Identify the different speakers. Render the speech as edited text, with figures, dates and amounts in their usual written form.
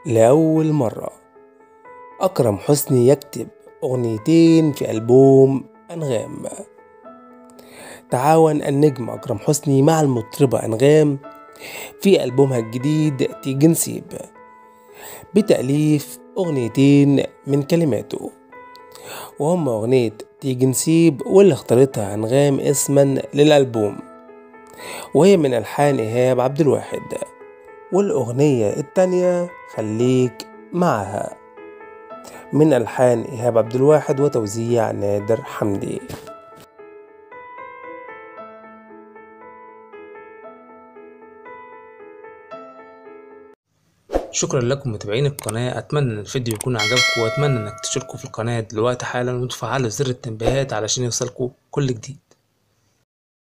Speaker 1: لأول مرة أكرم حسني يكتب أغنيتين في ألبوم أنغام. تعاون النجم أكرم حسني مع المطربة أنغام في ألبومها الجديد تيجي نسيب بتأليف أغنيتين من كلماته، وهم أغنية تيجي نسيب واللي اختارتها أنغام اسما للألبوم، وهي من ألحان إيهاب عبد الواحد، والأغنية التانية خليك معها من ألحان إيهاب عبد الواحد وتوزيع نادر حمدي.
Speaker 2: شكرا لكم متابعين القناة، اتمنى ان الفيديو يكون عجبكم، واتمنى انك تشتركوا في القناة دلوقتي حالا وتفعلوا زر التنبيهات علشان يوصلكوا كل جديد.